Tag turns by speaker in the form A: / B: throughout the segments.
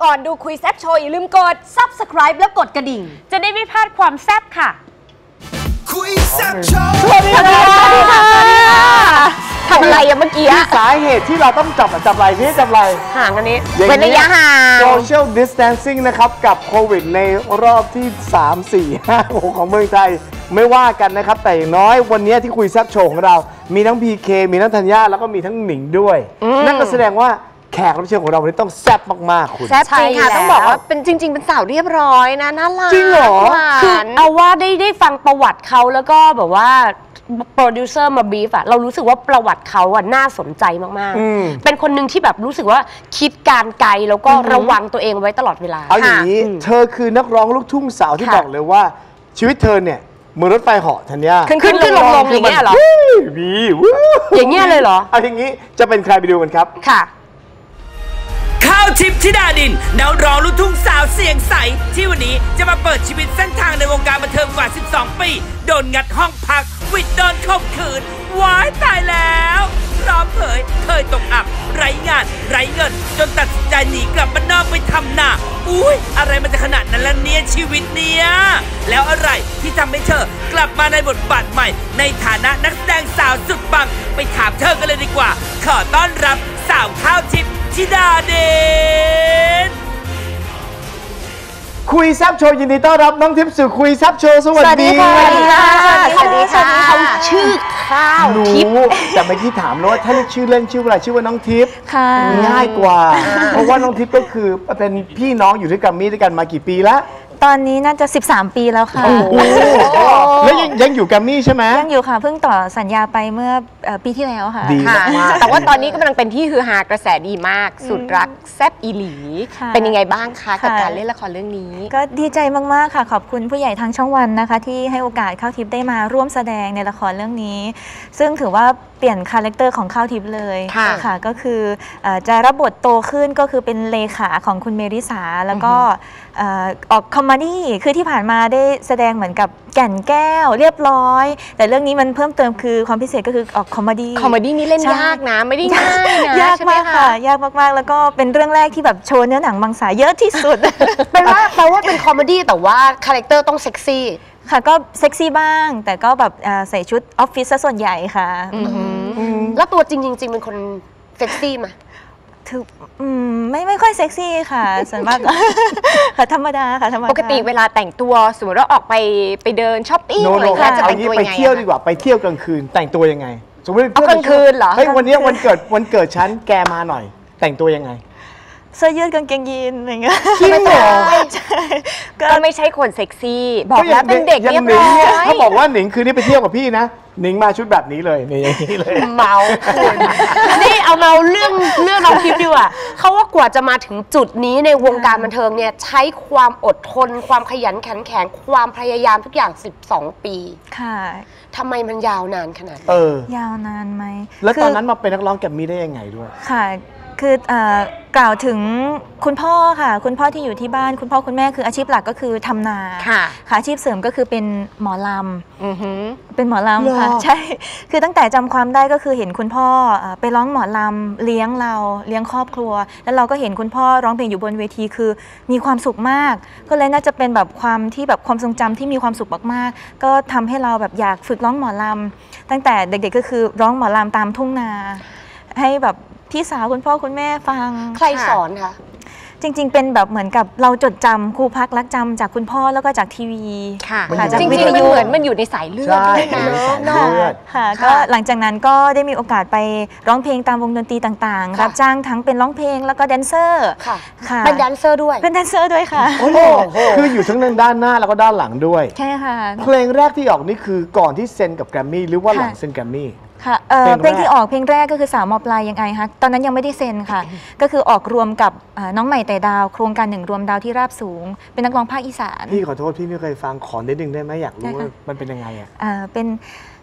A: ก่อนดูคุยแซ่บโชว์อย่าลืมกด Subscribe และกดกระดิ่งจะได้ไม่พลาดความแซ่บค่ะคุยแซ่บโชว์สวัสดีค่ะทำอะไรอะเมื่อกี้
B: สาเหตุที่เราต้องจับอะไรพี่จับอะไร
A: ห่างอันนี้เป็นระยะห่าง
B: social distancing นะครับกับโควิดในรอบที่3 4 5 6ของเมืองไทยไม่ว่ากันนะครับแต่อย่างน้อยวันนี้ที่คุยแซ่บโชว์ของเรามีทั้ง PK มีทั้งธัญญาแล้วก็มีทั้งหนิงด้วยนั่นก็แสดงว่าแขกรับเชิญของเราวันนี้ต้องแซ่บมากๆคุณ
A: แซ่บจริงค่ะต้องบอกว่าเป็นจริงๆเป็นสาวเรียบร้อยนะน่ารัก
B: จริงเหรอ
A: คือเอาว่าได้ฟังประวัติเขาแล้วก็แบบว่าโปรดิวเซอร์มาบีฟอะเรารู้สึกว่าประวัติเขาอะน่าสนใจมากๆเป็นคนหนึ่งที่แบบรู้สึกว่าคิดการไกลแล้วก็ระวังตัวเองไว้ตลอดเวลา
B: เอาอย่างนี้เธอคือนักร้องลูกทุ่งสาวที่บอกเลยว่าชีวิตเธอเนี่ยเหมือนรถไฟเหาะธัญญา
A: ขึ้นลงอย่างเงี้ยเหรออย่างเงี้ยเลยเหรอ
B: เอาอย่างนี้จะเป็นใครไปดูกันครับ
A: ค่ะ
C: ข้าวทิพย์ธิดาดินนักร้องลูกทุ่งสาวเสียงใสที่วันนี้จะมาเปิดชีวิตเส้นทางในวงการบันเทิงกว่า12 ปีโดนงัดห้องพักวิดโดนข่มขืนว้ายตายแล้วพร้อมเผยเคยตกอับไร้งานไร้เงินจนตัดสินใจหนีกลับบ้านนอกไปทำนาอุ้ยอะไรมันจะขนาดนั้นล่ะเนี่ยชีวิตเนี่ยแล้วอะไรที่ทำให้เธอกลับมาในบทบาทใหม่ในฐานะนักแสดงสาวสุดปังไปถามเธอกันเลยดีกว่าขอต้อนรับสาวข้าวทิพย์ธิดาเดช
B: คุยแซ่บโชว์ยินดีต้อนรับน้องทิพย์สู่คุยแซ่บโชว์สวัสดี
A: ค่ะสวัสดีค่ะสวัสดีค่ะเขาชื่อข้าวทิพย์
B: แต่เมื่อกี้ถามแล้วว่าถ้าชื่อเล่นชื่ออะไรชื่อว่าน้องทิพย์ง่ายกว่าเพราะว่าน้องทิพย์ก็คือเป็นพี่น้องอยู่ด้วยกันมีด้วยกันมากี่ปีแล้ว
D: ตอนนี้น่าจะ13 ปีแล้วค่ะ
B: แล้วยังอยู่แกรมมี่ใช่ไหม
D: ยังอยู่ค่ะเพิ่งต่อสัญญาไปเมื่อปีที่แล้วค่ะ
B: ดีมาก
A: แต่ว่าตอนนี้กำลังเป็นที่ฮือฮากระแสดีมากสุดรักแซ่บอีหลีเป็นยังไงบ้างคะกับการเล่นละครเรื่องนี้
D: ก็ดีใจมากๆค่ะขอบคุณผู้ใหญ่ทางช่องวันนะคะที่ให้โอกาสข้าวทิพย์ได้มาร่วมแสดงในละครเรื่องนี้ซึ่งถือว่าเปลี่ยนคาแรคเตอร์ของข้าวทิพย์เลยค่ะก็คือจะรับบทโตขึ้นก็คือเป็นเลขาของคุณเมริสาแล้วก็ออกคอมเมดี้คือที่ผ่านมาได้แสดงเหมือนกับแก่นแก้วเรียบร้อยแต่เรื่องนี้มันเพิ่มเติมคือความพิเศษก็คือออกคอมเมดี้
A: นี่เล่นยากนะไม่ได้ง่ายนะ
D: ยากมากค่ะยากมากๆแล้วก็เป็นเรื่องแรกที่แบบโชว์เนื้อหนังมังสาเยอะที่สุด
A: แปลว่าเป็นคอมเมดี้แต่ว่าคาแรคเตอร์ต้องเซ็กซี่
D: ค่ะก็เซ็กซี่บ้างแต่ก็แบบใส่ชุดออฟฟิศซะส่วนใหญ่ค่ะ
A: แล้วตัวจริงเป็นคนเซ็กซี่ไหม
D: ไม่ค่อยเซ็กซี่ค่ะส่วนมากค่ะธรรมดาค่ะธรรมดา
A: ปกติเวลาแต่งตัวสมมติว่าออกไปเดินช้อปปิ้งอะไรจะแต่งตัวยังไง
B: ไปเที่ยวดีกว่าไปเที่ยวกลางคืนแต่งตัวยังไง
A: สมมติเอากลางคืนเหรอ
B: เฮ้ยวันนี้วันเกิดฉันแกมาหน่อยแต่งตัวยังไง
D: เสื้อยืดกางเกงยีนอะไรเงี้ย
A: จริงเหรอก็ไม่ใช่คนเซ็กซี่บอกแล้วเป็นเด็กเรียบร้อย
B: เขาบอกว่าหนิงคืนนี้ไปเที่ยวกับพี่นะหนิงมาชุดแบบนี้เลยเนี่ยอย่างนี้เลย
A: เมาคุณนี่เอาเมาเรื่องน้องทิพย์ดีกว่าเขาว่ากว่าจะมาถึงจุดนี้ในวงการบันเทิงเนี่ยใช้ความอดทนความขยันขันแข็งความพยายามทุกอย่าง12 ปี
D: ค่ะ
A: ทำไมมันยาวนานขนาดนี้
D: ยาวนานไหม
B: แล้วตอนนั้นมาเป็นนักร้องแกรมมี่ได้ยังไงด้วย
D: ค่ะคือกล่าวถึงคุณพ่อค่ะคุณพ่อที่อยู่ที่บ้านคุณพ่อคุณแม่คืออาชีพหลักก็คือทำนาค่ะอาชีพเสริมก็คือเป็นหมอลำเป็นหมอลำค่ะใช่คือตั้งแต่จำความได้ก็คือเห็นคุณพ่อไปร้องหมอลำเลี้ยงครอบครัวแล้วเราก็เห็นคุณพ่อร้องเพลงอยู่บนเวทีคือมีความสุขมากก็เลยน่าจะเป็นแบบความทรงจำที่มีความสุขมากๆก็ทำให้เราแบบอยากฝึกร้องหมอลำตั้งแต่เด็กๆก็คือร้องหมอลำตามทุ่งนาให้แบบพี่สาวคุณพ่อคุณแม่ฟัง
A: ใครสอนคะ
D: จริงๆเป็นแบบเหมือนกับเราจดจำครูพักรักจำจากคุณพ่อแล้วก็จากทีวี
A: ค่ะจริงๆมันเหมือนมันอยู่ในสายเลือด
D: ค่ะก็หลังจากนั้นก็ได้มีโอกาสไปร้องเพลงตามวงดนตรีต่างๆรับจ้างทั้งเป็นร้องเพลงแล้วก็แดนเซอร์
A: ค่ะเป็นแดนเซอร์ด้วย
D: ค่ะ
B: คืออยู่ทั้งด้านหน้าแล้วก็ด้านหลังด้วย
D: ใช่ค่ะ
B: เพลงแรกที่ออกนี่คือก่อนที่เซ็นกับแกรมมี่หรือว่าหลังเซ็นแกรมมี่
D: ค่ะเพลงที่ออกเพลงแรกก็คือสาวม.ปลายยังไงคะตอนนั้นยังไม่ได้เซ็นค่ะก็คือออกรวมกับน้องใหม่แต่ดาวโครงการ1รวมดาวที่ราบสูงเป็นนักร้องภาคอีสาน
B: พี่ขอโทษพี่ไม่เคยฟังขอนิดนึงได้ไหมอยากรู้ว่ามันเป็นยังไง
D: เป็น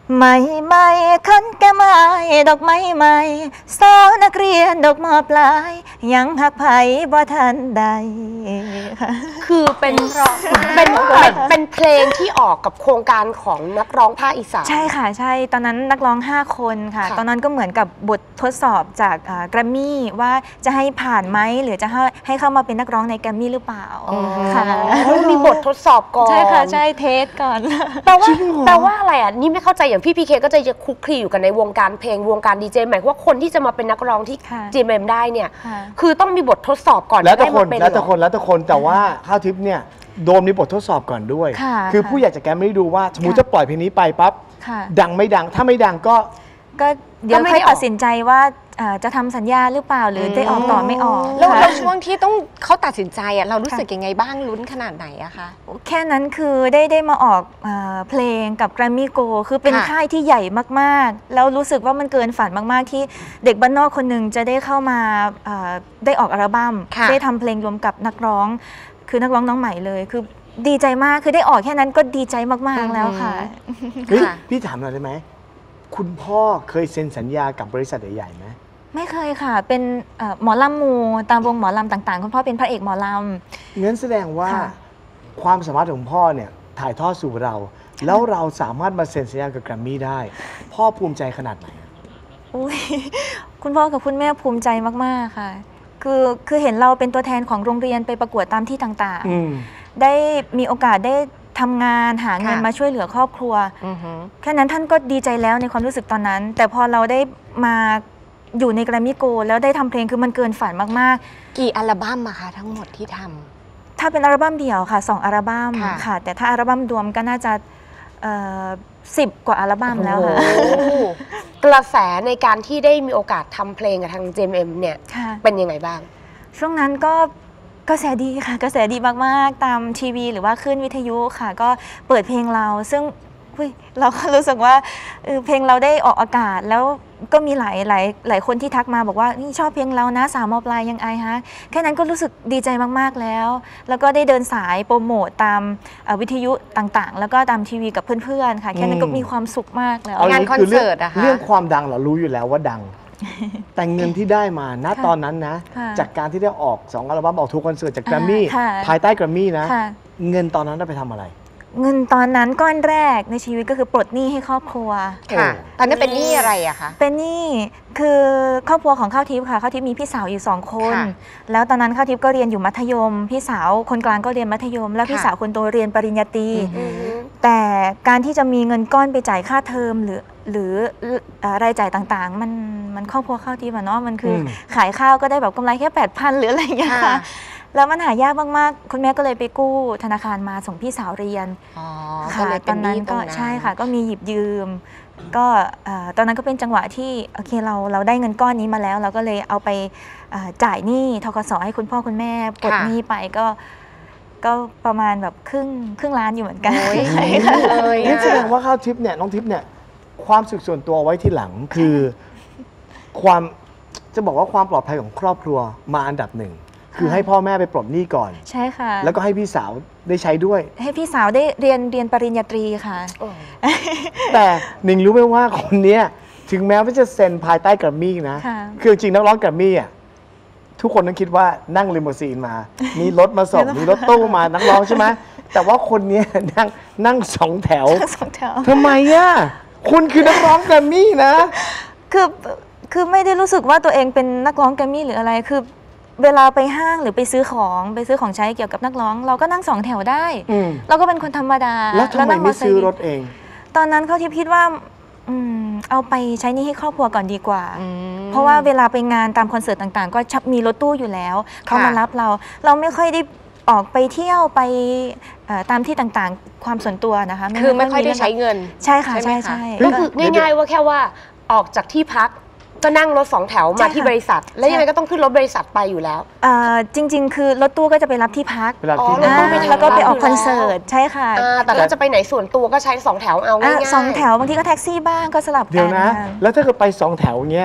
D: ไม่ขันแก้ไม้ดอกไม้ใหม่สาวนักเรียนดอกมอปลายยังหักไผ่บ่ทันใด
A: คือเป็นเพลงที่ออกกับโครงการของนักร้องภาคอีสาน
D: ใช่ค่ะใช่ตอนนั้นนักร้อง5 คนค่ะตอนนั้นก็เหมือนกับบททดสอบจากแกรมมี่ว่าจะให้ผ่านไหมหรือจะให้เข้ามาเป็นนักร้องในแกรมมี่หรือเปล่าค่ะ
A: มีบททดสอบก่อน
D: ใช่ค่ะใช่เทสก่อน
A: แปลว่าอะไรอ่ะนี่ไม่เข้าใจอย่างพี่พีเคก็จะคลุกคลีอยู่กันในวงการเพลงวงการดีเจหมายว่าคนที่จะมาเป็นนักร้องที่ GMM ได้เนี่ยคือต้องมีบททดสอบก่อน
B: แล้วแต่คนแต่ว่าข้าวทิพย์เนี่ยโดมมีบททดสอบก่อนด้วยคือผู้ใหญ่จากแกไม่ได้ดูว่าสมมติจะปล่อยเพลงนี้ไปปั๊บดังไม่ดังถ้าไม่ดังก็
D: เดี๋ยวค่อยตัดสินใจว่าจะทำสัญญาหรือเปล่าหรือได้ออกต่อไม่ออก
E: แล้วช่วงที่ต้องเขาตัดสินใจเรารู้สึกยังไงบ้างลุ้นขนาดไหนอะคะ
D: แค่นั้นคือได้มาออกเพลงกับ Grammy Go คือเป็นค่ายที่ใหญ่มากๆแล้วรู้สึกว่ามันเกินฝันมากๆที่เด็กบ้านนอกคนหนึ่งจะได้เข้ามาได้ออกอัลบั้มได้ทำเพลงรวมกับนักร้องคือนักร้องน้องใหม่เลยคือดีใจมากคือได้ออกแค่นั้นก็ดีใจมากๆแล้วค่ะ
B: พี่ถามหน่อยได้ไหมคุณพ่อเคยเซ็นสัญญากับบริษัทใหญ่ๆไหม
D: ไม่เคยค่ะเป็นหมอลำมูตามวงหมอลำต่างๆคุณพ่อเป็นพระเอกหมอล
B: ำงั้นแสดงว่าความสามารถของพ่อเนี่ยถ่ายทอดสู่เราแล้วเราสามารถมาเซ็นสัญญากับแกรมมี่ได้พ่อภูมิใจขนาดไหน
D: คุณพ่อกับคุณแม่ภูมิใจมากๆค่ะคือเห็นเราเป็นตัวแทนของโรงเรียนไปประกวดตามที่ต่างๆได้มีโอกาสได้ทำงานหาเงินมาช่วยเหลือครอบครัวแค่นั้นท่านก็ดีใจแล้วในความรู้สึกตอนนั้นแต่พอเราได้มาอยู่ในแกรมมี่โกลด์แล้วได้ทำเพลงคือมันเกินฝันมาก
E: ๆกี่อัลบั้มอะคะทั้งหมดที่ทำ
D: ถ้าเป็นอัลบั้มเดี่ยวค่ะ2 อัลบั้มค่ะแต่ถ้าอัลบั้มรวมก็น่าจะ10 กว่าอัลบั้มแล้วค่ะ
A: กระแสในการที่ได้มีโอกาสทำเพลงกับทาง GMM เนี่ยเป็นยังไงบ้าง
D: ช่วงนั้นก็กระแสดีค่ะกระแสดีมากๆตามทีวีหรือว่าคลื่นวิทยุค่ะก็เปิดเพลงเราซึ่งเราก็รู้สึกว่าเพลงเราได้ออกอากาศแล้วก็มีหลายคนที่ทักมาบอกว่านี่ชอบเพลงเรานะสาวมปลายยังไงฮะแค่นั้นก็รู้สึกดีใจมากๆแล้วแล้วก็ได้เดินสายโปรโมตตามวิทยุต่างๆแล้วก็ตามทีวีกับเพื่อนๆค่ะแค่นั้นก็มีความสุขมากแล้ว
E: งานคอนเสิร์ตอะคะ
B: เรื่องความดังเรารู้อยู่แล้วว่าดังแต่เงินที่ได้มาณตอนนั้นนะจากการที่ได้ออก2 อัลบั้มออกทัวร์คอนเสิร์ตจากแกรมมี่ภายใต้แกรมมี่นะเงินตอนนั้นได้ไปทำอะไร
D: เงินตอนนั้นก้อนแรกในชีวิตก็คือปลดหนี้ให้ครอบครัว
E: ค่ะตอนนั้นเป็นหนี้อะไรอะคะ
D: เป็นหนี้คือครอบครัวของข้าวทิพย์ค่ะข้าวทิพย์มีพี่สาวอยู่2 คนแล้วตอนนั้นข้าวทิพย์ก็เรียนอยู่มัธยมพี่สาวคนกลางก็เรียนมัธยมแล้วพี่สาวคนโตเรียนปริญญาตรีแต่การที่จะมีเงินก้อนไปจ่ายค่าเทอมหรือรายจ่ายต่างๆมันครอบครัวข้าวทิพย์เนาะมันคือขายข้าวก็ได้แบบกำไรแค่ 8,000 หรืออะไรอย่างเงี้ยค่ะแล้วมันหายากมากๆคุณแม่ก็เลยไปกู้ธนาคารมาส่งพี่สาวเรียน
E: ค่ะ
D: ตอนนั้นก็ใช่ค่ะก็มีหยิบยืมก็ตอนนั้นก็เป็นจังหวะที่โอเคเราได้เงินก้อนนี้มาแล้วเราก็เลยเอาไปจ่ายหนี้ธกส.ให้คุณพ่อคุณแม่ปลดหนี้ไปก็ประมาณแบบครึ่งล้านอยู่เหมือนกัน
B: นี่แสดงว่าข้าวทิพย์เนี่ยน้องทิพย์เนี่ยความสุขส่วนตัวไว้ที่หลังคือความจะบอกว่าความปลอดภัยของครอบครัวมาอันดับ 1คือให้พ่อแม่ไปปลดหนี้ก่อน
D: ใช่ค่ะ
B: แล้วก็ให้พี่สาวได้ใช้ด้วย
D: ให้พี่สาวได้เรียนปริญญาตรีค่ะ
B: แต่หนิงรู้ไหมว่าคนนี้ถึงแม้ว่าจะเซ็นภายใต้แกรมมี่นะคือจริงนักร้องแกรมมี่อ่ะทุกคนต้องคิดว่านั่งลิมูซีนมามีรถมาส่งมีรถตู้มานักร้องใช่ไหมแต่ว่าคนนี้นั่ง2 แถวทำไมอ่ะคุณคือนักร้องแกรมมี่นะ
D: คือไม่ได้รู้สึกว่าตัวเองเป็นนักร้องแกรมมี่หรืออะไรคือเวลาไปห้างหรือไปซื้อของใช้เกี่ยวกับนักร้องเราก็นั่ง2 แถวได้เราก็เป็นคนธรรมดา
B: แล้วทำไมไม่ซื้อรถเอง
D: ตอนนั้นเขาที่คิดว่าเอาไปใช้หนี้ให้ครอบครัวก่อนดีกว่าเพราะว่าเวลาไปงานตามคอนเสิร์ตต่างๆก็มีรถตู้อยู่แล้วเขามารับเราไม่ค่อยได้ออกไปเที่ยวไปตามที่ต่างๆความส่วนตัวนะคะ
E: คือไม่ค่อยได้ใช้เงิน
D: ใช่ค่ะใช่
A: ก็คือง่ายๆว่าแค่ว่าออกจากที่พักก็นั่งรถ2 แถวมาที่บริษัทแล้วยังไงก็ต้องขึ้นรถบริษัทไปอยู่แล้ว
D: จริงๆคือรถตู้ก็จะไปรับที่พักแล้วก็ไปออกคอนเสิร์ตใช่ค่ะ
A: แต่ถ้าจะไปไหนส่วนตัวก็ใช้2 แถวเอาง่าย
D: ๆ2 แถวบางทีก็แท็กซี่บ้างก็สลับกัน
B: เดี๋ยวนะแล้วถ้าเกิดไป2 แถวเงี้ย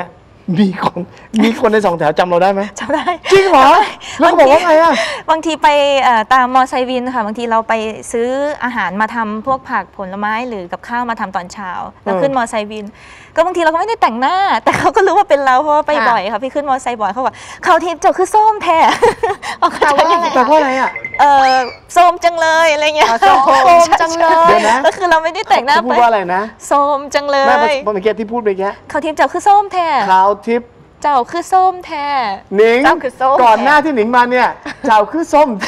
B: มีคนใน2 แถวจำเราได้ไหม
D: จำได้
B: จริงเหรอแล้วเขาบอกว่าไงอ่ะ
D: บางทีไปตามมอไซค์วินค่ะบางทีเราไปซื้ออาหารมาทำพวกผักผลไม้หรือกับข้าวมาทำตอนเช้าแล้วขึ้นมอไซค์วิน ก็บางทีเราก็ไม่ได้แต่งหน้า แต่เขาก็รู้ว่าเป็นเราเพราะว่าไปบ่อยค่ะพี่ขึ้นมอไซค์บ่อยเขาบอกเขาทิพย์เจ้าคือส้มแท้
B: แต่ว่าอะไรอ่ะ
D: ส้มจังเลยอะไรเงี้ย
E: ส้มจังเลย
B: เดี๋ยวนะ
D: ก็คือเราไม่ได้แต่งหน้า
B: พูดว่าอะไรนะ
D: ส้มจังเล
B: แม่
D: ย
B: เมื่อกี้ที่พูดไปแค่
D: เขาทิพย์เจ้าคือส้มแท้
B: ขาวทิพย์
D: เจ้าคือส้มแท้
B: หนิง
E: เจ้าคือส้ม
B: ก่อนหน้าที่หนิงมาเนี่ยเจ้าคือส้มแท้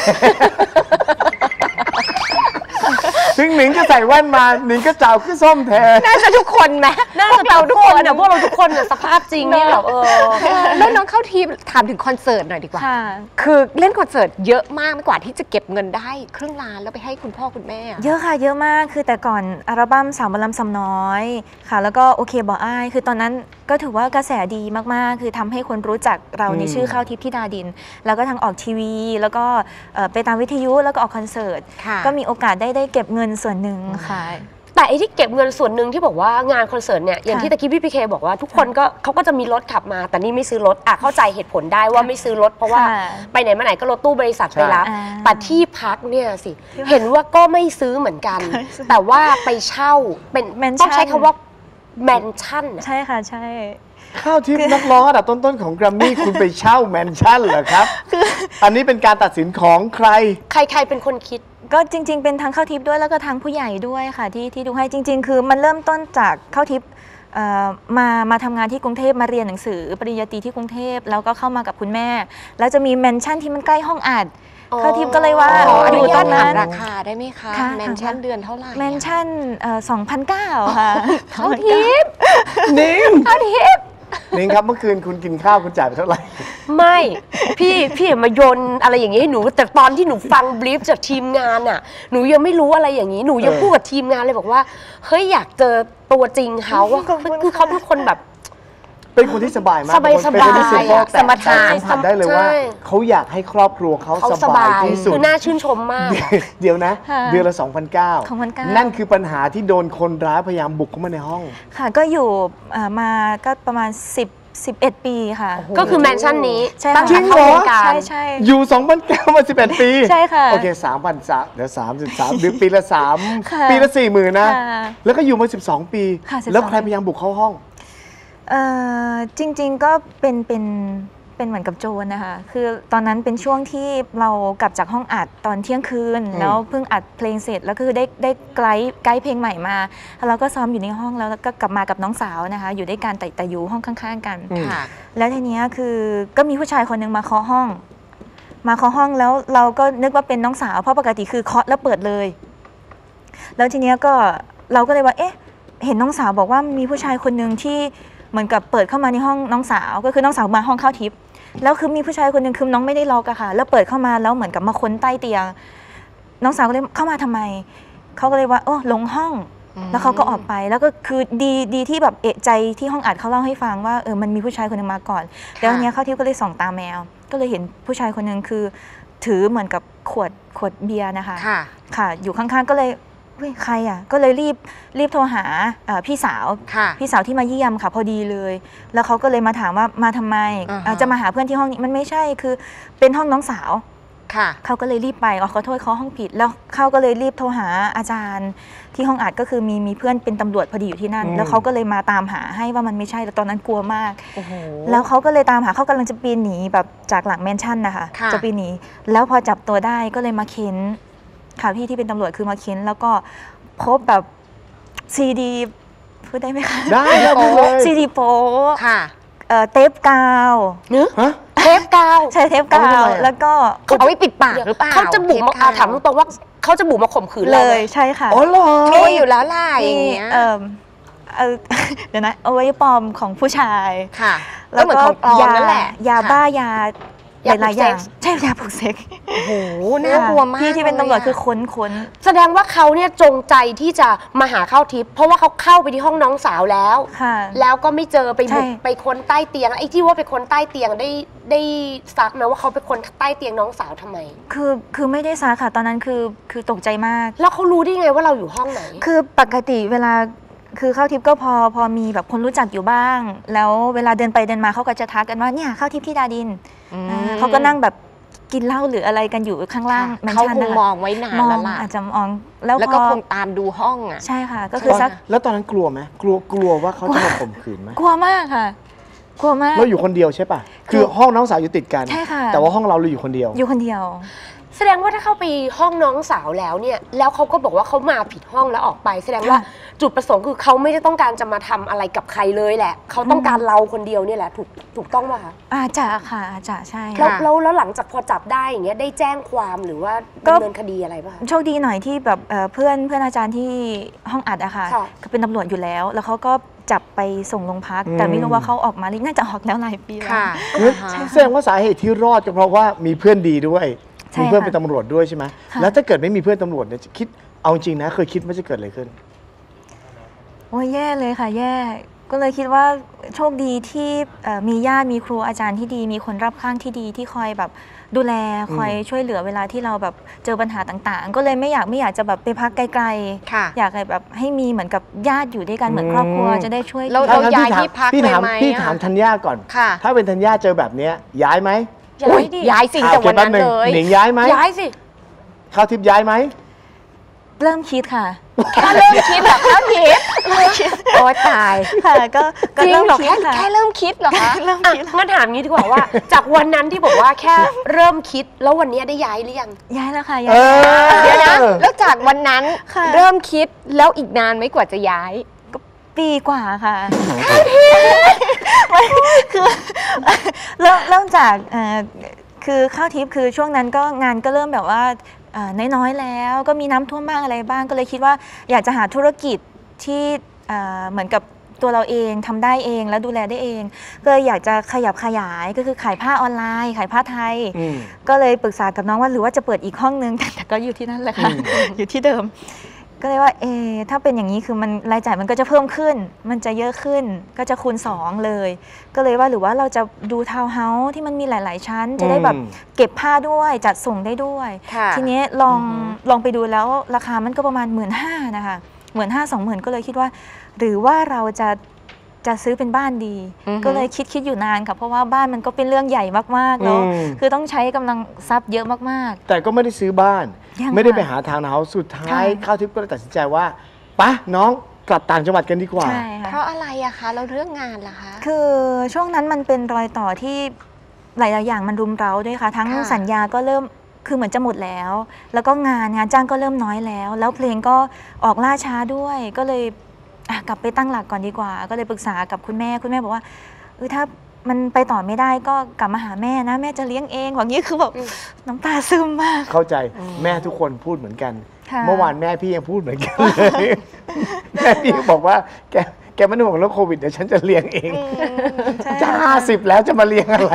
B: ถึงหนิงจะใส่แว่นมาหนิงก็เจ้าคือส้มแท้
E: น่าจะทุกคนไหม
A: น่าจะเราทุกคนเนี่ยพวกเราทุกคนเนี่ยสภาพจริงนี่แบบ
E: แล้วน้องเข้าทีถามถึงคอนเสิร์ตหน่อยดีกว่า
D: ค่ะ
E: คือเล่นคอนเสิร์ตเยอะมากกว่าที่จะเก็บเงินได้ครึ่งล้านแล้วไปให้คุณพ่อคุณแม่อะ
D: เยอะค่ะเยอะมากคือแต่ก่อนอัลบั้มสาวหมอลำสำน้อยค่ะแล้วก็โอเคบอกอ้ายคือตอนนั้นก็ถือว่ากระแสดีมากๆคือทำให้คนรู้จักเราในชื่อข้าวทิพย์ธิดาดิน แล้วก็ทางออกทีวี แล้วก็ไปตามวิทยุแล้วก็ออกคอนเสิร์ต
E: ค่ะ
D: ก็มีโอกาสได้เก็บเงินส่วนหนึ่งค่ะ
A: แต่ไอ้ที่เก็บเงินส่วนหนึ่งที่บอกว่างานคอนเสิร์ตเนี่ยอย่างที่ตะกี้พี่พีเคบอกว่าทุกคนก็เขาก็จะมีรถขับมาแต่นี่ไม่ซื้อรถเข้าใจเหตุผลได้ว่าไม่ซื้อรถเพราะว่า
D: ค่ะ
A: ไปไหนมาไหนก็รถตู้บริษัทไปรับ
D: ใช่
A: แต่ที่พักเนี่ยสิเห็นว่าก็ไม่ซื้อเหมือนกัน แต่ว่าไปเช่าเป็น
D: Mansion
A: ต้องใช้คำว่าแมนชั่น
D: ใช่ค่ะใช่
B: ข้าวทิพย์นักร้องอันดับต้นๆของแกรมมี่ คุณไปเช่าแมนชั่นเหรอครับ อันนี้เป็นการตัดสินของใคร
A: ใครเป็นคนคิด
D: ก็จริง ๆ เป็นทางข้าวทิพย์ด้วยแล้วก็ทางผู้ใหญ่ด้วยค่ะที่ดูให้จริง ๆ คือมันเริ่มต้นจากข้าวทิพย์มาทำงานที่กรุงเทพมาเรียนหนังสือปริญญาตรีที่กรุงเทพแล้วก็เข้ามากับคุณแม่ แล้วจะมีแมนชั่นที่มันใกล้ห้องอัดข้าวทิพย์ก็เลยว่า
E: อ
D: อ
E: นุ
D: ยู่
E: ญา
D: ต
E: ต
D: อน
E: ถาม
D: นั้น
E: ราคาได้ไหมคะ
D: ค่ะ
E: แมนชั่นเดือนเท่าไหร่
D: แมนชั่น2,900 ค่ะ
E: ข้าวทิพย์
B: นิ้ง
E: ข้าวทิพย์
B: นิ้งครับเมื่อคืนคุณกินข้าวคุณจ่ายไปเท่าไหร่
A: ไม่พี่อย่ามาโยนอะไรอย่างนี้ให้หนูแต่ตอนที่หนูฟังบลีฟจากทีมงานอ่ะหนูยังไม่รู้อะไรอย่างนี้หนูยังพูดกับทีมงานเลยบอกว่าเฮ้ยอยากเจอตัวจริงเขาว่าคือเขาเป็นคนแบบ
B: เป็นคนที่สบายมาก
A: สบาย
B: เป็นคนที่
A: ๆ
B: แต่
E: สมถะ
B: สัมผัสได้เลยว่า
A: ใช่
B: เขาอยากให้ครอบครัวเขา
A: เขา
B: ส
A: ส
B: บา
A: บาย ย
B: ที่สุด
A: คือน่าชื่นชมมาก
B: เดี๋ยวนะ
D: ค่ะ
B: เดือนละ 2,900
D: 2,900
B: นั่นคือปัญหาที่โดนคนร้ายพยายามบุกเข้ามาในห้อง
D: ค่ะก็อยู่มาก็ประมาณ11 ปีค่ะ
A: ก็คือแมนชั่นนี้
D: ใช่
A: ตั้ง
D: ค่ะ
A: แต่เข้าวงการ
D: ใช่
B: อยู่ 2,900 มา 11 ปี
D: ใช่ค่ะ
B: โอเค 3,300เดี๋ยว33เดือนปีละ
D: ค่ะ
B: 3 ปีละ 40,000 นะ
D: ค่ะ
B: แล้วก็อยู่มา 12 ปี
D: ค่ะ12
B: แล้วใครพยายามบุกเข้าห้อง
D: จริงๆก็เป็นเหมือนกับโจรนะคะคือตอนนั้นเป็นช่วงที่เรากลับจากห้องอัดตอนเที่ยงคืนแล้วเพิ่งอัดเพลงเสร็จแล้วก็คือได้ไกด์เพลงใหม่มาแล้วเราก็ซ้อมอยู่ในห้องแล้วก็กลับมากับน้องสาวนะคะอยู่ด้วยกันแต่อยู่ห้องข้างๆกัน
E: ค่ะ
D: แล้วทีเนี้ยคือก็มีผู้ชายคนหนึ่งมาเคาะห้องแล้วเราก็นึกว่าเป็นน้องสาวเพราะปกติคือเคาะแล้วเปิดเลย แล้วทีเนี้ยก็เราก็เลยว่าเอ๊ะเห็นน้องสาวบอกว่ามีผู้ชายคนหนึ่งที่เหมือนกับเปิดเข้ามาในห้องน้องสาวก็คือน้องสาวมาห้องข้าวทิพย์แล้วคือมีผู้ชายคนหนึ่งคือน้องไม่ได้ล็อกอะค่ะแล้วเปิดเข้ามาแล้วเหมือนกับมาค้นใต้เตียง น้องสาวก็เลยเข้ามาทำไมเขาก็เลยว่าลงห้องแล้วเขาก็ออกไปแล้วก็คือดีที่แบบเอะใจที่ห้องอัดเขาเล่าให้ฟังว่ามันมีผู้ชายคนหนึ่งมาก่อนแล้วทีเนี้ยข้าวทิพย์ก็เลยส่องตาแมวก็เลยเห็นผู้ชายคนหนึ่งคือถือเหมือนกับขวดเบียร์นะคะ ค่ะอยู่ข้างๆก็เลยเฮ้ยใครอ่ะก็เลยรีบโทรหาพี่สาว
E: ค่ะ
D: พี่สาวที่มาเยี่ยมค่ะพอดีเลย แล้วเขาก็เลยมาถามว่ามาทำไมจะมาหาเพื่อนที่ห้องนี้มันไม่ใช่คือเป็นห้องน้องสาว
E: ค่ะ
D: เขาก็เลยรีบไปขอโทษเขาห้องผิดแล้วเขาก็เลยรีบโทรหาอาจารย์ที่ห้องอัดก็คือมีเพื่อนเป็นตำรวจพอดีอยู่ที่นั่น แล้วเขาก็เลยมาตามหาให้ว่ามันไม่ใช่แล้วตอนนั้นกลัวมาก
E: โอ้โห
D: แล้วเขาก็เลยตามหาเขากำลังจะปีนหนีแบบจากหลังแมนชั่นนะคะ
E: ค่ะ
D: จะปีนหนีแล้วพอจับตัวได้ก็เลยมาเค้นค่ะพี่ที่เป็นตำรวจคือมาเค้นแล้วก็พบแบบซีดีพูดได้ไหมคะ
B: ได้พูดเลย
D: ซีดีโป๊
E: ค่ะ
D: เทปกาว
B: ฮะ
A: เทปกาว
D: ใช่เทปกาวแล้วก็
E: เอาไว้ปิดปากหรือเปล่า
A: เขาจะบุกมาถามตรงๆว่าเขาจะบุกมาข่มขืน
D: เล
A: เรา
D: ยใช่ค่ะ
B: อ๋อเหรอ
E: มีอยู่แล้วล่ะอย่างเงี้ย
D: เดี๋ยวนะเอาไว้ปลอมของผู้ชาย
E: ค่ะแล้วเหมือนของปลอมนั่นแหละ
D: ยาบ้ายาหลายๆอย่าง
A: ยาปลุกเซ็ก
D: ใช่ยาปลุกเซ็ก
E: โอ้โหน่ากลัวมาก
D: พี่ที่เป็นตำรวจคือค้น
A: แสดงว่าเขาเนี่ยจงใจที่จะมาหาข้าวทิพย์เพราะว่าเขาเข้าไปที่ห้องน้องสาวแล้ว
D: ค่ะ
A: แล้วก็ไม่เจอไปบุก
D: ใช่
A: ไปค้นใต้เตียงไอ้ที่ว่าไปค้นใต้เตียงได้ซักไหมว่าเขาไปค้นใต้เตียงน้องสาวทำไม
D: คือไม่ได้ซาค่ะตอนนั้นคือตกใจมาก
A: แล้วเขารู้ได้ไงว่าเราอยู่ห้องไหน
D: คือปกติเวลาคือข้าวทิพย์ก็พอมีแบบคนรู้จักอยู่บ้าง แล้วเวลาเดินไปเดินมาเขาก็จะทักกันว่าเนี่ยข้าวทิพย์ธิดาดินเขาก็นั่งแบบกินเหล้าหรืออะไรกันอยู่ข้างล่าง
E: เขาคงมองไว้นานแล้วล่ะ
D: อาจจะมองแล้ว
E: ก็คงตามดูห้องอ่ะ
D: ใช่ค่ะก็คือสัก
B: แล้วตอนนั้นกลัวไหมกลัวว่าเขาจะมาข่มขืนไหม
D: กลัวมากค่ะกลัวมาก
B: เราอยู่คนเดียวใช่ป่ะคือห้องน้องสาวอยู่ติดกัน
D: ใช่ค่ะ
B: แต่ว่าห้องเราอยู่คนเดียว
D: อยู่คนเดียว
A: แสดงว่าถ้าเข้าไปห้องน้องสาวแล้วเนี่ยแล้วเขาก็บอกว่าเขามาผิดห้องแล้วออกไปแสดงว่าจุดประสงค์คือเขาไม่ได้ต้องการจะมาทำอะไรกับใครเลยแหละเขาต้องการเราคนเดียวเนี่ยแหละถูกต้องป่ะคะ
D: อาจจะค่ะอาจจะใช่
A: แล้วหลังจากพอจับได้อย่างเงี้ยได้แจ้งความหรือว่าดำเนินคดีอะไรป่ะ
D: โชคดีหน่อยที่แบบเพื่อนอาจารย์ที่ห้องอัดอะค่ะเขาเป็นตำรวจอยู่แล้วแล้วเขาก็จับไปส่งโรงพักแต่ไม่รู้ว่าเขาออกมาน่าจะออกแล้วหลายปีแล้ว
B: แสดงว่าสาเหตุที่รอดก็เพราะว่ามีเพื่อนดีด้วยมีเพื่อนเป็นตำรวจด้วยใช่ไหมแล้วถ้าเกิดไม่มีเพื่อนตำรวจเนี่ยคิดเอาจริงนะเคยคิดว่าจะเกิดอะไรขึ้น
D: โอ้ยแย่เลยค่ะแย่ก็เลยคิดว่าโชคดีที่มีญาติมีครูอาจารย์ที่ดีมีคนรอบข้างที่ดีที่คอยแบบดูแลคอยช่วยเหลือเวลาที่เราแบบเจอปัญหาต่างๆก็เลยไม่อยากจะแบบไปพักไกลๆอยากแบบให้มีเหมือนกับญาติอยู่ด้วยกันเหมือนครอบครัวจะได้ช่วย
E: เราย้ายที่พักเลยไหม
B: พี่ถามธัญญาก่อนถ้าเป็นธัญญาเจอแบบนี้ย้ายไหม
E: ย้ายสิแต่วันนั้นเลย
B: หนิงย้ายไหม
A: ย้ายสิ
B: ข้าวทิพย์ย้ายไหม
D: เริ่มคิดค่ะ
E: แค่เริ่มคิดแบบข้าวทิพย์โอ้ตาย
D: ค่ะก็
E: จริงเหรอแค่เริ่มคิดเหรอคะ
A: เริ่มคิดงั้นถามงี้ดีกว่าว่าจากวันนั้นที่บอกว่าแค่เริ่มคิดแล้ววันนี้ได้ย้ายหรือยัง
D: ย้ายแล้วค่ะย้าย
E: เดี๋ยวนะแล้วจากวันนั้นเริ่มคิดแล้วอีกนานไหมกว่าจะย้าย
D: ปีกว่าค่ะคือเริ่มจากคือข้าวทิพย์คือช่วงนั้นก็งานก็เริ่มแบบว่าน้อยๆแล้วก็มีน้ำท่วมบ้างอะไรบ้างก็เลยคิดว่าอยากจะหาธุรกิจที่เหมือนกับตัวเราเองทำได้เองแล้วดูแลได้เองก็อยากจะขยับขยายก็คือขายผ้าออนไลน์ขายผ้าไทยก็เลยปรึกษากับน้องว่าหรือว่าจะเปิดอีกห้องนึงแต่ก็อยู่ที่นั่นแหละค่ะอยู่ที่เดิมก็เลยว่าถ้าเป็นอย่างนี้คือมันรายจ่ายมันก็จะเพิ่มขึ้นมันจะเยอะขึ้นก็จะคูณ2เลยก็เลยว่าหรือว่าเราจะดูทาวน์เฮาส์ที่มันมีหลายๆชั้นจะได้แบบเก็บผ้าด้วยจัดส่งได้ด้วยทีนี้ลองไปดูแล้วราคามันก็ประมาณ 15,000 นะคะ15,000-20,000ก็เลยคิดว่าหรือว่าเราจะซื้อเป็นบ้านดีก็เลยคิดอยู่นานค่ะเพราะว่าบ้านมันก็เป็นเรื่องใหญ่มากๆเนาะคือต้องใช้กำลังทรัพย์เยอะมาก
B: ๆแต่ก็ไม่ได้ซื้อบ้านไม่ได้ไปหาทาวน์เฮาส์สุดท้ายข้าวทิพย์ก็เลยตัดสินใจว่าปะน้องกลับต่างจังหวัดกันดีกว่า
E: เพราะอะไรอะคะแล้วเรื่องงานล่ะคะ
D: คือช่วงนั้นมันเป็นรอยต่อที่หลายๆอย่างมันรุมเร้าด้วยค่ะทั้งสัญญาก็เริ่มคือเหมือนจะหมดแล้วก็งานจ้างก็เริ่มน้อยแล้วเพลงก็ออกล่าช้าด้วยก็เลยกลับไปตั้งหลักก่อนดีกว่าก็เลยปรึกษากับคุณแม่บอกว่าถ้ามันไปต่อไม่ได้ก็กลับมาหาแม่นะแม่จะเลี้ยงเองอย่างนี้คือแบบน้ำตาซึมมาก
B: เข้าใจแม่ทุกคนพูดเหมือนกันเมื่อวานแม่พี่ยังพูดเหมือนกันแม่พี่บอกว่าแกไม่ต้องห่วงเรื่องโควิดเดี๋ยวฉันจะเลี้ยงเองจะ50แล้วจะมาเลี้ยงอะไร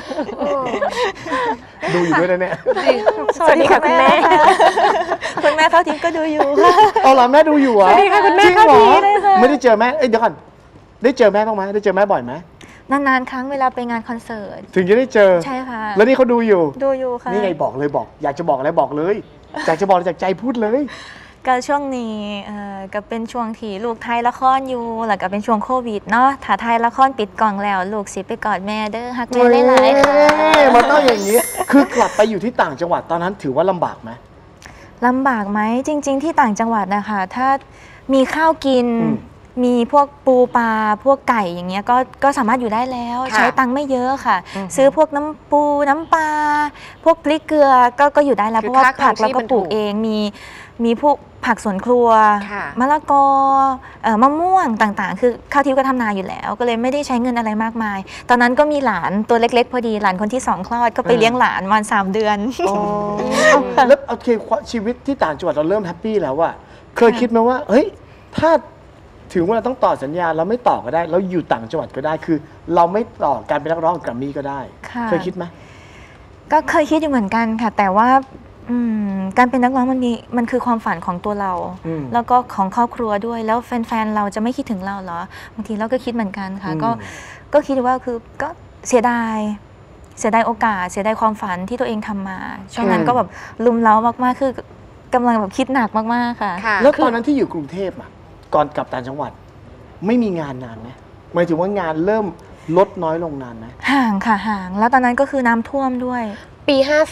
B: ดูอยู่ด้วยนะเนี่ย
D: สวัสดีค่ะคุณแม่คุณแม่ข้าวทิพย์ก็ดูอยู่
B: เอาล่ะแม่ดูอยู่อ่ะ
A: สวัสดีค่ะคุณแม่ข้าวทิพย์
B: ไม่ได้เจอแม่เดี๋ยวก่อนได้เจอแม่บ้างไหมได้เจอแม่บ่อยไหม
D: นานๆครั้งเวลาไปงานคอนเสิร์ต
B: ถึงจะได้เจอ
D: ใช่ค่ะ
B: แล้วนี่เขาดู
D: อยู่ค่ะ
B: นี่ไงบอกเลยบอกอยากจะบอกอะไรบอกเลยอยากจะบอกจากใจพูดเลย
D: ก็ช่วงนี้ก็เป็นช่วงที่ลูกไทยละครอยู่แล้วก็เป็นช่วงโควิดเนาะถ้าไทยละครปิดกล่องแล้วลูกสิไปกอดแม่เด้อฮักแม่หลายๆค่ะ
B: มันต้องอย่างนี้คือกลับไปอยู่ที่ต่างจังหวัดตอนนั้นถือว่าลำบากไหม
D: ลำบากไหมจริงๆที่ต่างจังหวัดนะคะถ้ามีข้าวกินมีพวกปูปลาพวกไก่อย่างเงี้ยก็สามารถอยู่ได้แล้วใช้ตังค์ไม่เยอะค่ะซื้อพวกน้ำปูน้ำปลาพวกพริกเกลือก็อยู่ได้แล้วเพราะว่าผักเราก็ปลูกเองมีพวกผักสวนครัวมะละกอมะม่วงต่างๆคือข้าวทิพย์ก็ทำนาอยู่แล้วก็เลยไม่ได้ใช้เงินอะไรมากมายตอนนั้นก็มีหลานตัวเล็กๆพอดีหลานคนที่2คลอดก็ไปเลี้ยงหลานวัน3 เดือน
B: แล้วโอเคชีวิตที่ต่างจังหวัดเราเริ่มแฮปปี้แล้วอะเคยคิดไหมว่าเฮ้ยถ้าถึงเวลาต้องต่อสัญญาเราไม่ต่อก็ได้เราอยู่ต่างจังหวัดก็ได้คือเราไม่ต่อการเป็นนักร้องแกรมมี่ก็ได้เคยคิดไหม
D: ก็เคยคิดอยู่เหมือนกันค่ะแต่ว่าการเป็นนักร้องมันคือความฝันของตัวเราแล้วก็ของครอบครัวด้วยแล้วแฟนๆเราจะไม่คิดถึงเราเหรอบางทีเราก็คิดเหมือนกันค่ะก็คิดว่าคือก็เสียดายโอกาสเสียดายความฝันที่ตัวเองทำมาช่วงนั้นก็แบบลุมเล้ามากๆคือกำลังแบบคิดหนักมากๆค่ะ
B: แล้วตอนนั้นที่อยู่กรุงเทพก่อนกลับต่างจังหวัดไม่มีงานนานไหมหมายถึงว่างานเริ่มลดน้อยลงนานไหม
D: ห่างค่ะห่างแล้วตอนนั้นก็คือน้ำท่วมด้วย
A: ปี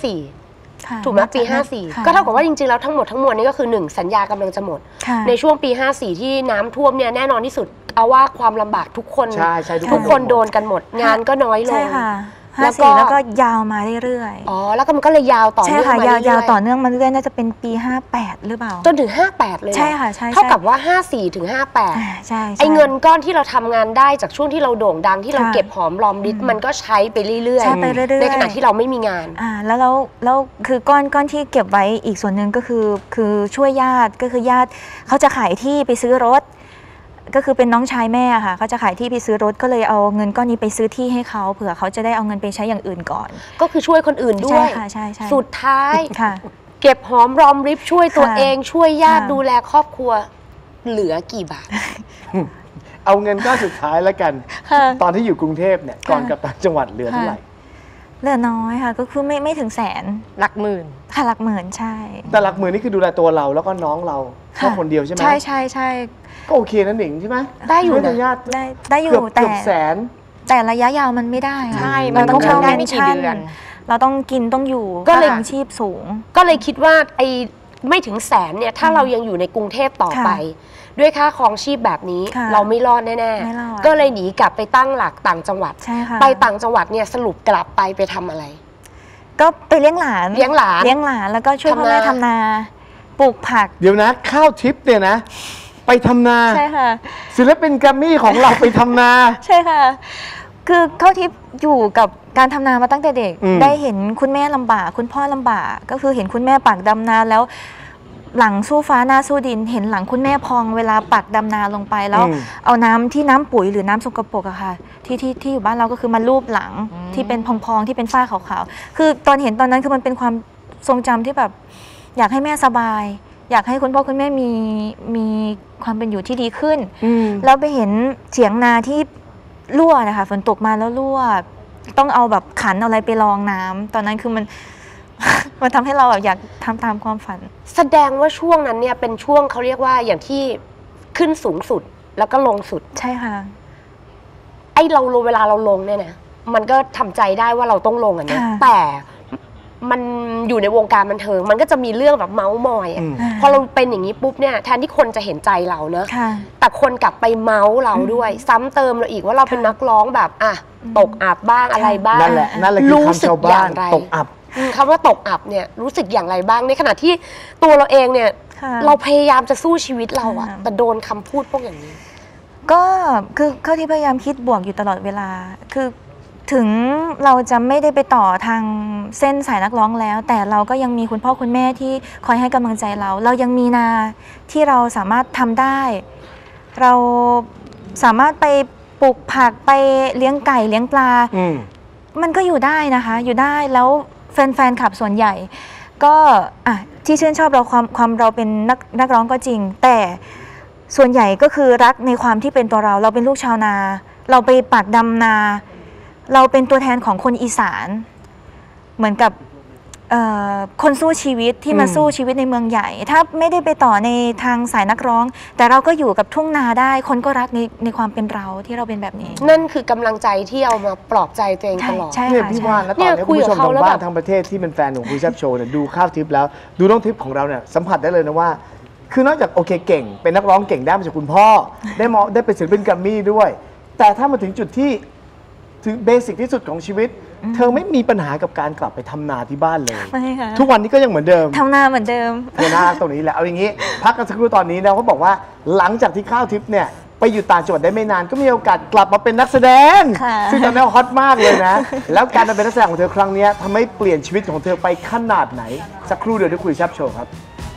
A: 54ถูกไหมปี 54ก็เท่ากับว่าจริงๆแล้วทั้งหมดทั้งมวลนี่ก็คือ1สัญญากำลังจะหมดในช่วงปี 54ที่น้ำท่วมเนี่ยแน่นอนที่สุดเอาว่าความลำบากทุกคนทุกคนโดนกันหมดงานก็น้อยลง
D: แล้วก็ยาวมาเรื่อย
A: ๆอ๋อแล้วก็มันก็เลยยาวต่อเนื่องมาเรื่อยๆ
D: ยาวต่อเนื่องมาเรื่อยๆน่าจะเป็นปี58หรือเปล่า
A: จนถึง58เลย
D: ใช่ค่ะใช่
A: เท่ากับว่า54ถึง58
D: ใช่
A: ไอ้เงินก้อนที่เราทำงานได้จากช่วงที่เราโด่งดังที่เราเก็บหอมรอมริบมันก็ใช้ไปเรื่อยๆในขณะที่เราไม่มีงาน
D: แล้วคือก้อนที่เก็บไว้อีกส่วนหนึ่งก็คือช่วยญาติก็คือญาติเขาจะขายที่ไปซื้อรถก็คือเป็นน้องชายแม่ค่ะเขาจะขายที่ไปซื้อรถก็เลยเอาเงินก้อนนี้ไปซื้อที่ให้เขาเผื่อเขาจะได้เอาเงินไปใช้อย่างอื่นก่อน
A: ก็คือช่วยคนอื่นด้วย
D: ใช่
A: สุดท้ายเก็บหอมรอมริบช่วยตัวเองช่วยญาติดูแลครอบครัวเหลือกี่บาท
B: เอาเงินก้อนสุดท้ายแล้วกันตอนที่อยู่กรุงเทพเนี่ยก่อนกับต่างจังหวัดเหลือเท่าไหร่
D: เหลือน้อยค่ะก็คือไม่ถึงแสน
E: หลักหมื่น
D: ค่ะหลักหมื่นใช่
B: แต่หลักหมื่นนี่คือดูแลตัวเราแล้วก็น้องเราแค่คนเดียวใช่ไหม
D: ใช่
B: ก็โอเคนั่นเองใช่ไหม
D: ได้อยู่นะได้อยู่
B: แต่แสน
D: แต่ระยะยาวมันไม่ได้ค่ะ
E: ใช่มันต้องใช้ได้ไม่กี่เดือน
D: เราต้องกินต้องอยู่
A: ก็เลย
D: ชีพสูง
A: ก็เลยคิดว่าไอ้ไม่ถึงแสนเนี่ยถ้าเรายังอยู่ในกรุงเทพต่อไปด้วยค่าครองชีพแบบนี้เราไม่รอดแน่ๆก็เลยหนีกลับไปตั้งหลักต่างจังหวัดไปต่างจังหวัดเนี่ยสรุปกลับไปทำอะไร
D: ก็ไปเลี้ยงหลานแล้วก็ช่วยพ่อแม่ทำนาปลูกผัก
B: เดี๋ยวนะข้าวทิพย์เนี่ยนะไปทำนา
D: ใช่ค่ะ
B: ศิลปินแกรมมี่ของเราไปทำนา
D: ใช่ค่ะคือข้าวทิพย์อยู่กับการทำนามาตั้งแต่เด็กได้เห็นคุณแม่ลำบากคุณพ่อลำบากก็คือเห็นคุณแม่ปักดำนาแล้วหลังสู้ฟ้าหน้าสู้ดินเห็นหลังคุณแม่พองเวลาปักดำนาลงไปแล้วเอาน้ำที่น้ำปุ๋ยหรือน้ำสกปรกอะค่ะที่อยู่บ้านเราก็คือมาลูบหลังที่เป็นพองๆที่เป็นฝ้าขาวๆคือตอนเห็นตอนนั้นคือมันเป็นความทรงจำที่แบบอยากให้แม่สบายอยากให้คุณพ่อคุณแม่มีความเป็นอยู่ที่ดีขึ้นแล้วไปเห็นเฉียงนาที่รั่วนะคะฝนตกมาแล้วรั่วต้องเอาแบบขันเอาอะไรไปรองน้ำตอนนั้นคือมันทำให้เราอยากทำตามความฝัน
A: แสดงว่าช่วงนั้นเนี่ยเป็นช่วงเขาเรียกว่าอย่างที่ขึ้นสูงสุดแล้วก็ลงสุด
D: ใช่ค่ะ
A: ไอเราเวลาเราลงเนี่ยนะมันก็ทำใจได้ว่าเราต้องลงอ่ะนะแต่มันอยู่ในวงการบันเทิงมันก็จะมีเรื่องแบบเมาส์มอยพอเราเป็นอย่างนี้ปุ๊บเนี่ยแทนที่คนจะเห็นใจเราเนอะแต่คนกลับไปเมาส์เราด้วยซ้ำเติมเราอีกว่าเราเป็นนักร้องแบบตกอับบ้างอะไรบ้าง
B: นั่นแหละคือคำชาวบ้านตกอับ
A: คำว่าตกอับเนี่ยรู้สึกอย่างไรบ้างในขณะที่ตัวเราเองเนี่ยเราพยายามจะสู้ชีวิตเราอะแต่โดนคำพูดพวกอย่างนี้
D: ก็คือเขาที่พยายามคิดบวกอยู่ตลอดเวลาคือถึงเราจะไม่ได้ไปต่อทางเส้นสายนักร้องแล้วแต่เราก็ยังมีคุณพ่อคุณแม่ที่คอยให้กำลังใจเรายังมีนาที่เราสามารถทำได้เราสามารถไปปลูกผักไปเลี้ยงไก่เลี้ยงปลามันก็อยู่ได้นะคะอยู่ได้แล้วแฟนคลับส่วนใหญ่ก็ที่ชื่นชอบเราความเราเป็นนักร้องก็จริงแต่ส่วนใหญ่ก็คือรักในความที่เป็นตัวเราเป็นลูกชาวนาเราไปปักดำนาเราเป็นตัวแทนของคนอีสานเหมือนกับคนสู้ชีวิตที่มาสู้ชีวิตในเมืองใหญ่ถ้าไม่ได้ไปต่อในทางสายนักร้องแต่เราก็อยู่กับทุ่งนาได้คนก็รักในความเป็นเราที่เราเป็นแบบนี้
A: นั่นคือกำลังใจที่เอามาปลอบใจตัวเองตลอด
B: เนี่ยพี่ว่านแล้วตอนนี้คุณผู้ชมทางบ้านทางประเทศที่เป็นแฟนของคุยแซ่บโชว์เนี่ยดูข้าวทิพย์แล้วดูน้องทิพย์ของเราเนี่ยสัมผัสได้เลยนะว่าคือนอกจากโอเคเก่งเป็นนักร้องเก่งได้มาจากคุณพ่อได้เป็นศิลปินแกรมมี่ด้วยแต่ถ้ามาถึงจุดที่ถึงเบสิกที่สุดของชีวิตเธอไม่มีปัญหากับการกลับไปทำนาที่บ้านเลยทุกวันนี้ก็ยังเหมือนเดิม
D: ทำนาเหมือนเดิม
B: เธอหน้าตรงนี้แหละเอาอย่างนี้พักกันสักครู่ตอนนี้นะเขาบอกว่าหลังจากที่ข้าวทิพย์เนี่ยไปอยู่ต่างจังหวัดได้ไม่นานก็มีโอกาสกลับมาเป็นนักแสดงซึ่งตอนนี้ฮอตมากเลยนะแล้วการมาเป็นนักแสดงของเธอครั้งนี้ทำให้เปลี่ยนชีวิตของเธอไปขนาดไหนสักครู่เดี๋ยวได้คุยแซ่บโชว์ครับ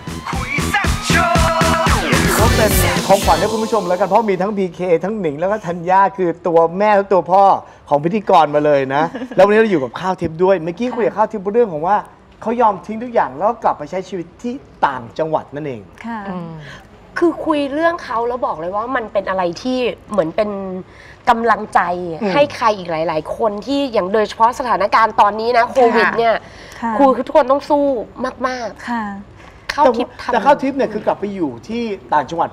B: ก็เป็นของขวัญให้คุณผู้ชมแล้วกันเพราะมีทั้ง PK ทั้งหนิงแล้วก็ธัญญาคือตัวแม่และตัวพ่อของพิธีกรมาเลยนะแล้ววันนี้เราอยู่กับข้าวทิพย์ด้วยเมื่อกี้คุยกับข้าวทิพย์เรื่องของว่าเขายอมทิ้งทุกอย่างแล้วกลับไปใช้ชีวิตที่ต่างจังหวัดนั่นเอง
A: ค่ะคือคุยเรื่องเขาแล้วบอกเลยว่ามันเป็นอะไรที่เหมือนเป็นกำลังใจให้ใครอีกหลายๆคนที่อย่างโดยเฉพาะสถานการณ์ตอนนี้นะโควิดเนี่ยคือทุกคนต้องสู้มากๆ
D: ค่ะ
B: แต่ข้าวทิพย์เนี่ยคือกลับไปอยู่ที่ต่างจังหวัดปั๊บ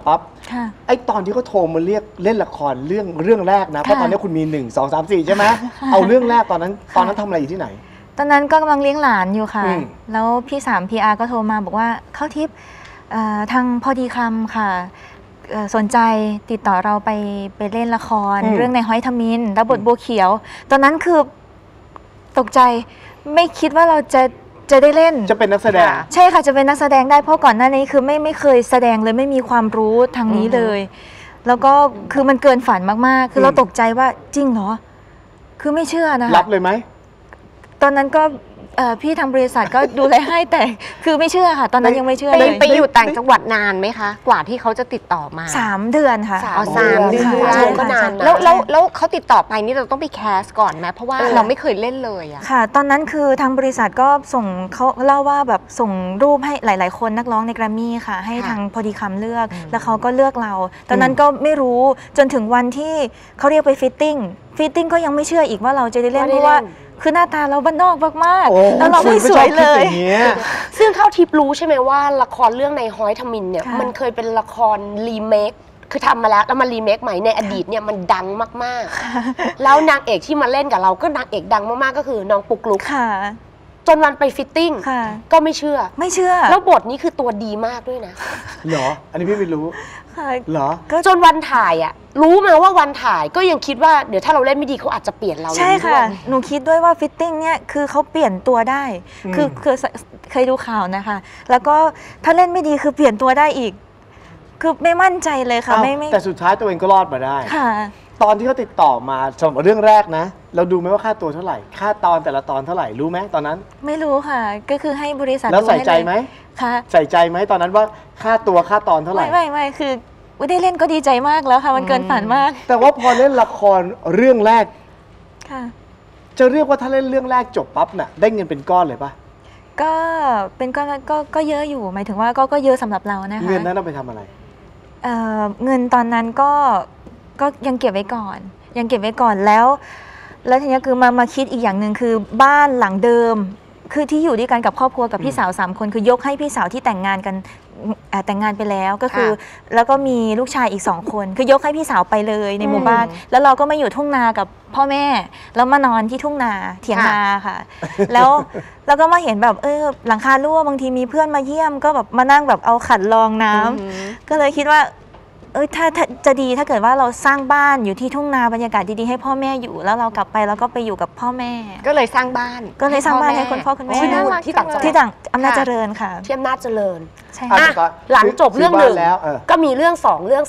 B: ไอ้ตอนที่เขาโทรมาเรียกเล่นละครเรื่องแรกนะเพราะตอนนี้คุณมี1 2 3 4ใช่ไหมเอาเรื่องแรกตอนนั้นทำอะไรอยู่ที่ไหน
D: ตอนนั้นก็กำลังเลี้ยงหลานอยู่ค่ะแล้วพี่3 PR ก็โทรมาบอกว่าเข้าทิพย์ทางพอดีคำค่ะสนใจติดต่อเราไปเล่นละครเรื่องในห้อยทมิฬรับบทบัวเขียวตอนนั้นคือตกใจไม่คิดว่าเราจะได้เล่น
B: จะเป็นนักแสดง
D: ใช่ค่ะจะเป็นนักแสดงได้เพราะก่อนหน้านี้คือไม่เคยแสดงเลยไม่มีความรู้ทางนี้เลยแล้วก็คือมันเกินฝันมากๆคือเราตกใจว่าจริงเหรอคือไม่เชื่อนะคะ
B: รับเลยไหม
D: ตอนนั้นก็พี่ทางบริษัทก็ดูแลให้แต่คือไม่เชื่อค่ะตอนนั้นยังไม่เชื่อเลย
E: ไปอยู่ต่างจังหวัดนานไหมคะกว่าที่เขาจะติดต่อมา
D: 3 เดือนค่ะ
E: 3 เดือนก็นานแล้วเขาติดต่อไปนี่เราต้องไปแคสก่อนไหมเพราะว่าเราไม่เคยเล่นเลยอะ
D: ค่ะตอนนั้นคือทางบริษัทก็ส่งเขาเล่าว่าแบบส่งรูปให้หลายๆคนนักร้องในแกรมมี่ค่ะให้ทางพอดีคำเลือกแล้วเขาก็เลือกเราตอนนั้นก็ไม่รู้จนถึงวันที่เขาเรียกไปฟิตติ้งก็ยังไม่เชื่ออีกว่าเราจะได้เล่นเพราะว่าคือหน้าตาเราบ้านนอกมากๆแล้วเราไม่สวยเลย
A: ซึ่งเข้าทิพย์รู้ใช่ไหมว่าละครเรื่องในห้อยทมิฬเนี่ยมันเคยเป็นละครรีเมคคือทำมาแล้วมารีเมคใหม่ในอดีตเนี่ยมันดังมากๆแล้วนางเอกที่มาเล่นกับเราก็นางเอกดังมากๆก็คือน้องปุกลุกจนวันไปฟิตติ้งก็ไม่เชื่อแล้วบทนี้คือตัวดีมากด้วยนะ
B: เหรออันนี้พี่ไม่รู้เหรอ
A: จนวันถ่ายอ่ะรู้มาว่าวันถ่ายก็ยังคิดว่าเดี๋ยวถ้าเราเล่นไม่ดีเขาอาจจะเปลี่ยนเรา
D: ใช่ค่ะหนูคิดด้วยว่าฟิตติ้งเนี่ยคือเขาเปลี่ยนตัวได้คือเคยดูข่าวนะคะแล้วก็ถ้าเล่นไม่ดีคือเปลี่ยนตัวได้อีกคือไม่มั่นใจเลยค่ะไม่
B: แต่สุดท้ายตัวเองก็รอดมาได้
D: ค่ะ
B: ตอนที่เขาติดต่อมาสำหรับเรื่องแรกนะเราดูไหมว่าค่าตัวเท่าไหร่ค่าตอนแต่ละตอนเท่าไหร่รู้ไหมตอนนั้น
D: ไม่รู้ค่ะก็คือให้บริษัท
B: แล้วใส่ใจไหม
D: ค่ะ
B: ใส่ใจไหมตอนนั้นว่าค่าตัวค่าตอนเท่าไหร่
D: ไม่คือได้เล่นก็ดีใจมากแล้วค่ะมันเกินฝันมาก
B: แต่ว่าพอเล่นละครเรื่องแรกค่ะจะเรียกว่าถ้าเล่นเรื่องแรกจบปั๊บน่ะได้เงินเป็นก้อนเลยปะ
D: ก็เป็นก้อนก็เยอะอยู่หมายถึงว่าก็เยอะสำหรับเรานะคะ
B: เงินนั้นเราไปทำอะไร
D: เงินตอนนั้นก็ยังเก็บไว้ก่อนแล้วทีนี้คือมาคิดอีกอย่างหนึ่งคือบ้านหลังเดิมคือที่อยู่ด้วยกันกับครอบครัวกับพี่สาว3 คนคือยกให้พี่สาวที่แต่งงานไปแล้วก็คือแล้วก็มีลูกชายอีก2 คนคือยกให้พี่สาวไปเลยในหมู่บ้านแล้วเราก็มาอยู่ทุ่งนากับพ่อแม่แล้วมานอนที่ทุ่งนาเถียงนาค่ะแล้วก็มาเห็นแบบหลังคารั่วบางทีมีเพื่อนมาเยี่ยมก็แบบมานั่งแบบเอาขันรองน้ำก็เลยคิดว่าถ้าจะดีถ้าเกิดว่าเราสร้างบ้านอยู่ที่ทุ่งนาบรรยากาศดีๆให้พ่อแม่อยู่แล้วเรากลับไปแล้วก็ไปอยู่กับพ่อแม่
E: ก็เลยสร้างบ้าน
D: ให้คุณพ่อคุณแม่
A: ที่ต่าง
D: อำนาจเจริญค่ะ
A: ที่อำนาจเจริญ
D: ใช่
A: หลังจบเรื่อง1ก็มีเรื่อง2เรื่อง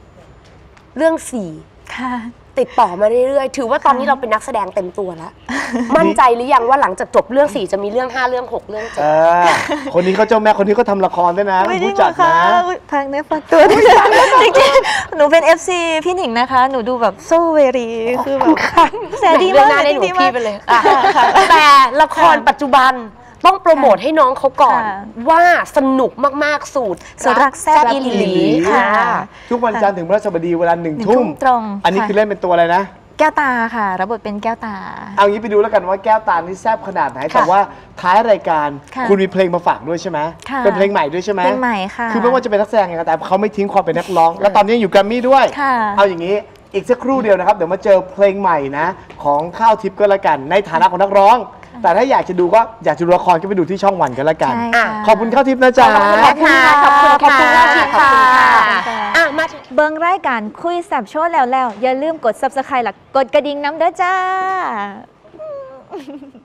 A: 3เรื่อง4
D: ค่ะ
A: ติดต่อมาเรื่อยๆถือว่าตอนนี้เราเป็นนักแสดงเต็มตัวแล้วมั่นใจหรือยังว่าหลังจากจบเรื่อง4จะมีเรื่อง5เรื่อง6เรื่อง
B: 7คนนี้เขาเจ้าแม่คนนี้เขาทำละครด้วยนะผู้จัดนะ
D: พังเนื้อฟักตัวจริงๆหนูเป็น FC พี่หนิงนะคะหนูดูแบบโซเวรีคือแบบแสดงดีมาก
A: เลยหนูพี่ไปเลยแต่ละครปัจจุบันต้องโปรโมทให้น้องเขาก่อนว่าสนุกมากๆสูตร
D: รักแซ่บอีหลีค่ะ
B: ทุกวันจันทร์ถึงพฤหัสบดีเวลา1 ทุ่ม
D: ตรง
B: อันนี้คือเล่นเป็นตัวอะไรนะ
D: แก้วตาค่ะรับบทเป็นแก้วตา
B: เอางี้ไปดูแล้วกันว่าแก้วตานี่แซ่บขนาดไหนแต่ว่าท้ายรายการคุณมีเพลงมาฝากด้วยใช่ไหมเป็นเพลงใหม่ด้วยใช่ไหม
D: เพลงใหม่ค่ะ
B: คือไม่ว่าจะเป็นนักแสดงยังไงแต่เขาไม่ทิ้งความเป็นนักร้องแล้วตอนนี้อยู่แกรมมี่ด้วยเอาอย่างนี้อีกสักครู่เดียวนะครับเดี๋ยวมาเจอเพลงใหม่นะของข้าวทิพย์ก็แล้วกันในฐานะของนักร้องแต่ถ้าอยากจะดูก็อยากจะดูละครก็ไปดูที่ช่องวันกันละกันขอบคุณข้าวทิพย์นะจ๊ะ
A: ขอบคุณข้าวทิพย์ค่ะ
D: มาเบิ้งรายการคุยแซ่บโชว์แล้วอย่าลืมกด Subscribe หลักกดกระดิ่งน้ำเด้อจ้า